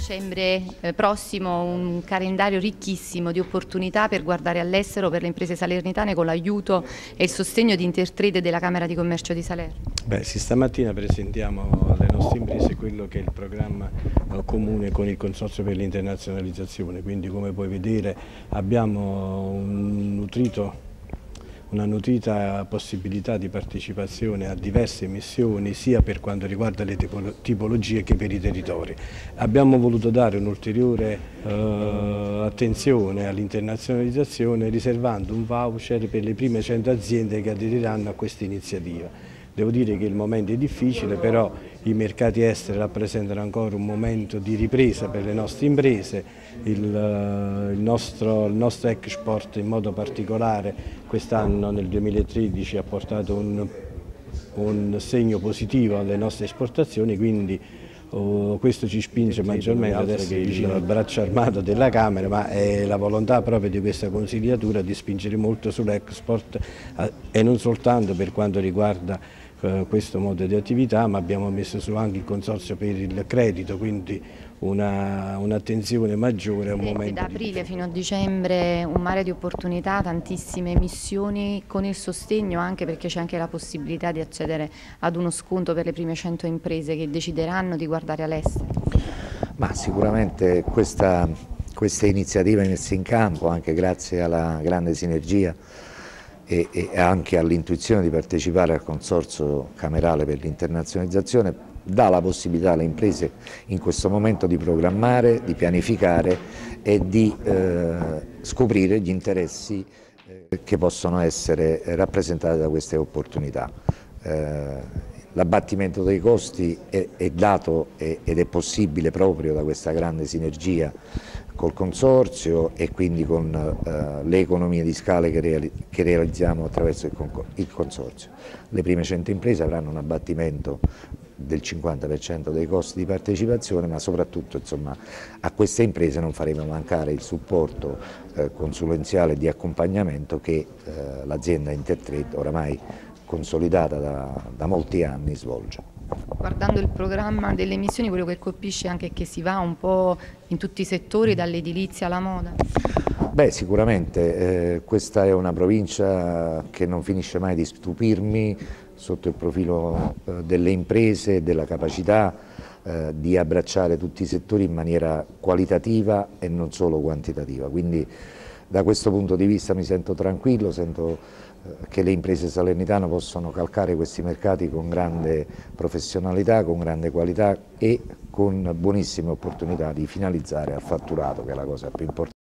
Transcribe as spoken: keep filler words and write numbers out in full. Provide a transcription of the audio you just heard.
dicembre eh, prossimo un calendario ricchissimo di opportunità per guardare all'estero per le imprese salernitane con l'aiuto e il sostegno di Intertrade della Camera di Commercio di Salerno. Beh, sì, stamattina presentiamo alle nostre imprese quello che è il programma eh, comune con il Consorzio per l'internazionalizzazione, quindi come puoi vedere abbiamo un nutrito una nutrita possibilità di partecipazione a diverse missioni sia per quanto riguarda le tipologie che per i territori. Abbiamo voluto dare un'ulteriore eh, attenzione all'internazionalizzazione riservando un voucher per le prime cento aziende che aderiranno a questa iniziativa. Devo dire che il momento è difficile, però i mercati esteri rappresentano ancora un momento di ripresa per le nostre imprese, il, il, nostro, il nostro export in modo particolare quest'anno nel duemilatredici ha portato un, un segno positivo alle nostre esportazioni, quindi oh, questo ci spinge maggiormente ad essere vicino al braccio armato della Camera, ma è la volontà proprio di questa consigliatura di spingere molto sull'export eh, e non soltanto per quanto riguarda questo modo di attività, ma abbiamo messo su anche il consorzio per il credito, quindi un'attenzione un maggiore a un momento. Da aprile fino a dicembre un mare di opportunità, tantissime missioni con il sostegno, anche perché c'è anche la possibilità di accedere ad uno sconto per le prime cento imprese che decideranno di guardare all'estero. Ma sicuramente questa, queste iniziative messe in campo, anche grazie alla grande sinergia e anche all'intuizione di partecipare al Consorzio Camerale per l'internazionalizzazione, dà la possibilità alle imprese in questo momento di programmare, di pianificare e di eh, scoprire gli interessi eh, che possono essere rappresentati da queste opportunità. Eh, L'abbattimento dei costi è, è dato ed è possibile proprio da questa grande sinergia col Consorzio e quindi con eh, le economie di scala che, reali che realizziamo attraverso il, il Consorzio. Le prime cento imprese avranno un abbattimento del cinquanta per cento dei costi di partecipazione, ma soprattutto insomma, a queste imprese non faremo mancare il supporto eh, consulenziale e di accompagnamento che eh, l'azienda Intertrade oramai consolidata da, da molti anni svolge. Guardando il programma delle missioni, quello che colpisce anche è che si va un po' in tutti i settori, dall'edilizia alla moda. Beh, sicuramente eh, questa è una provincia che non finisce mai di stupirmi sotto il profilo eh, delle imprese e della capacità eh, di abbracciare tutti i settori in maniera qualitativa e non solo quantitativa. Quindi da questo punto di vista mi sento tranquillo, sento che le imprese salernitane possono calcare questi mercati con grande professionalità, con grande qualità e con buonissime opportunità di finalizzare al fatturato, che è la cosa più importante.